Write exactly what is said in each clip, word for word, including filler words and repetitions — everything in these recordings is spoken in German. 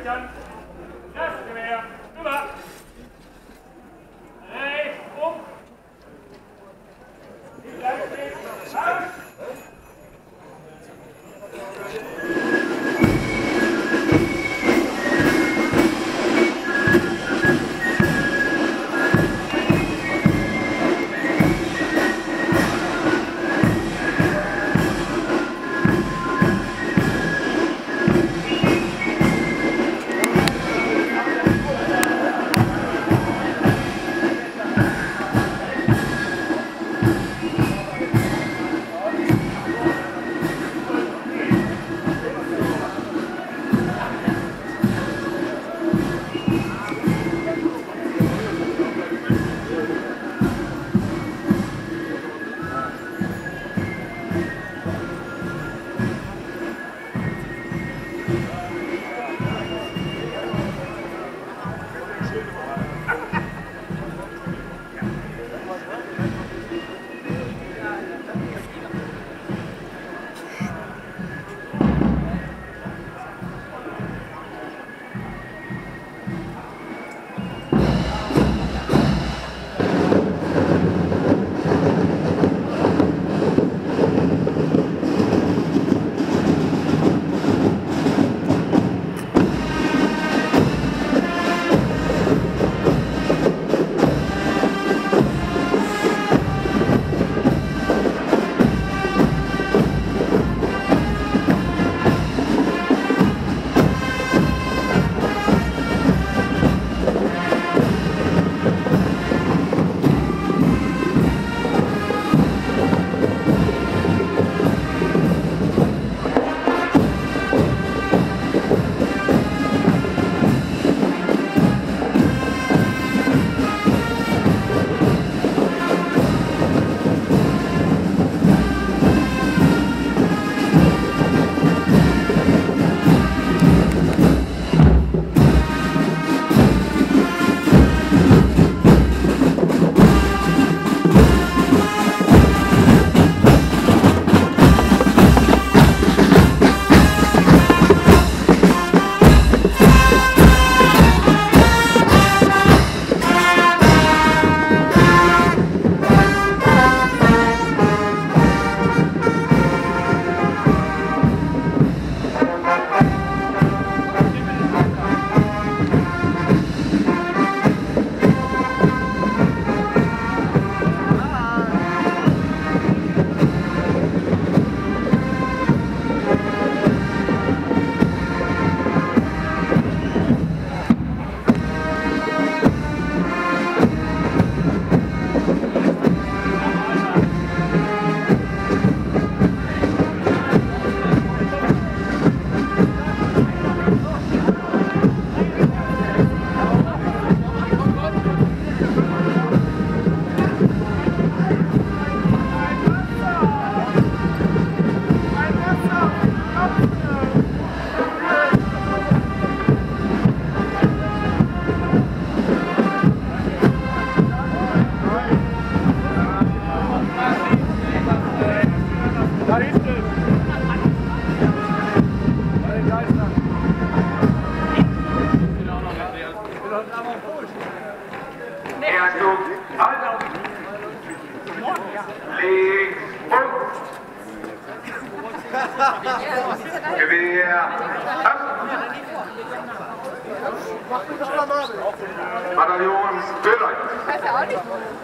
Christian, das Gewehr, über. Rechts um. Die Seite, raus. Gewehr ab! Bataillon bereit! Weiß ja auch nicht.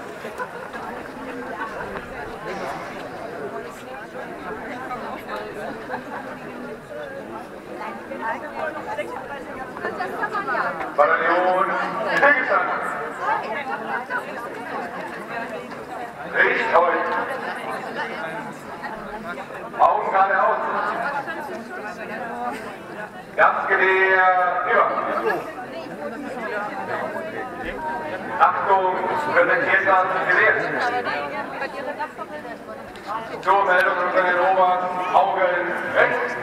Bataillon Stillstand! Richt euch! Augen geradeaus! Erstgewehr über! Achtung, präsentiert das Gewehr! Zur Meldung unter den Obern, Augen rechts!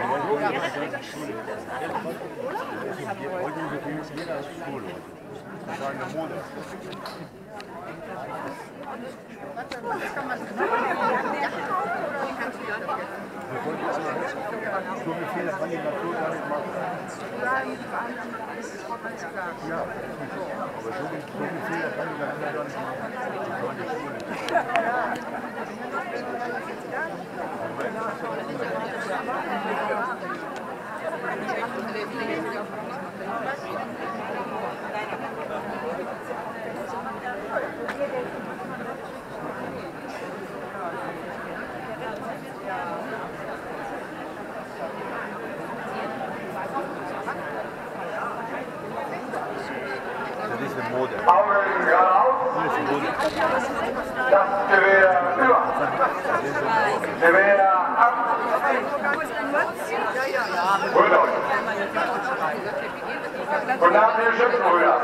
Was kann man sagen? So viel Fehler kann die Natur gar nicht machen. Ja, aber so viel, so viel Fehler kann die Natur gar nicht machen. Das ist eine Mode. Augen geradeaus. Das Gewehr über. Gewehr ab. Holt euch. Und nach dem Schützenbrüder.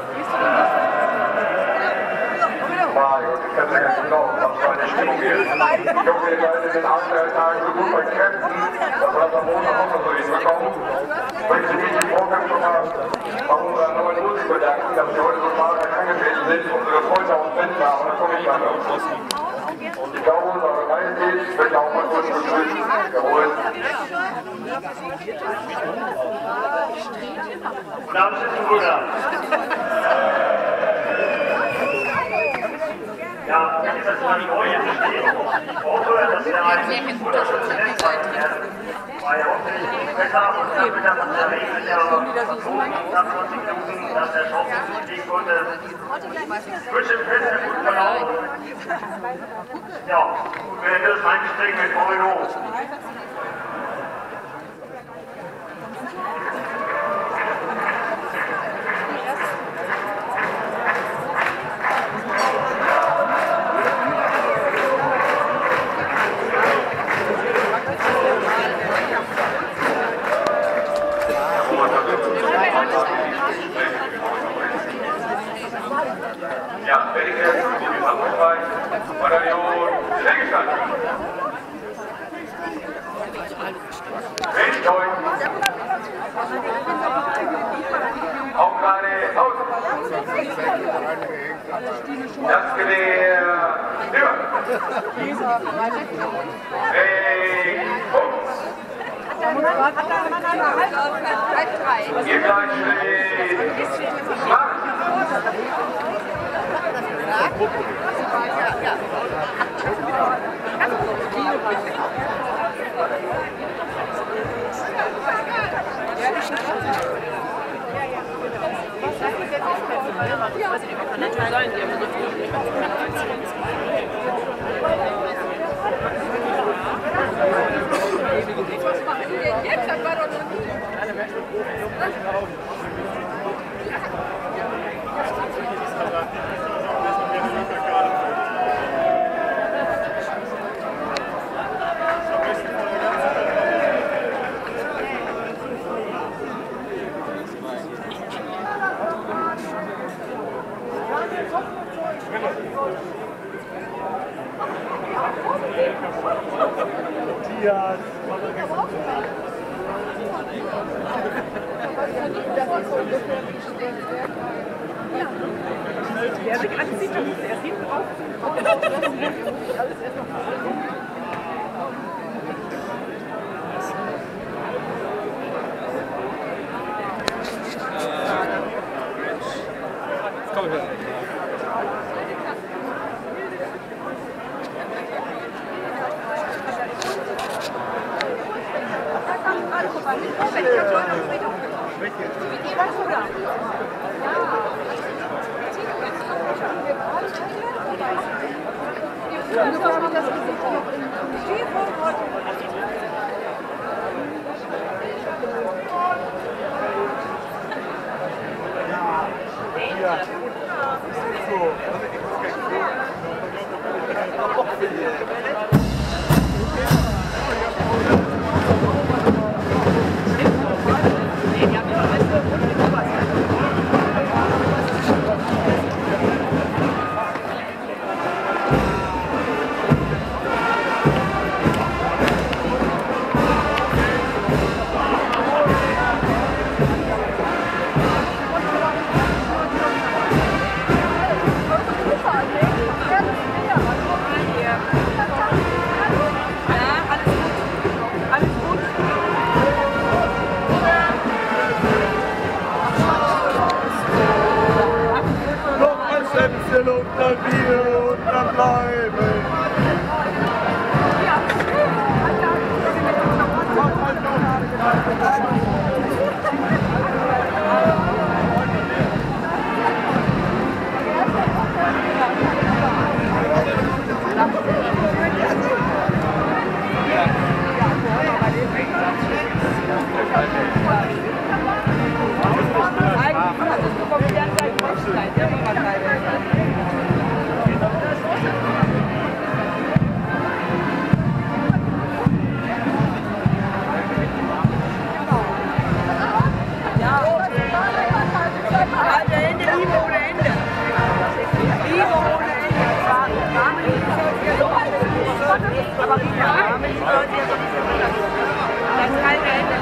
Mein Gott, ich kann es ja gar nicht glauben, was für eine Stimmung hier ist. Ich hoffe, ihr seid in den aktuellen Tagen so gut bei Kräften, dass wir das am Montag auch noch so hinbekommen. Ich möchte mich im Vorgang schon mal bei unserer neuen Musik bedanken, dass sie heute so zahlreich angetreten sind, unsere Freunde aus Bendler und der Kommissar. Und ich glaube, unsere Majestät wird auch mal kurz begrüßen. Jawohl. Guten Abend, Schützenbrüder. Ja, wenn ich das mal neu hier verstehe, ich hoffe, dass wir einen wunderschönen Test halten werden, weil hoffentlich das Wetter und das Wetter von der Regel ja verzogen nach zwanzig Minuten, dass der Schaum nicht liegen konnte. Ich wünsche dem Fest einen guten Verlauf. Ja, und wir hätten das Eingestiegen mit Moreno. Ja, wenn ich jetzt die Gesamtbereich Bataillon Stillgestand. Richtig durch. Augen gerade aus. Das Gewehr über. Hey, Punkt. Ihr gleich steht. Macht. Matthias. Der sich anzieht, dann muss er hinten auf. Bitte und dann wir und dann bleiben. Aber die Arme, die Leute, das ist keine Ende.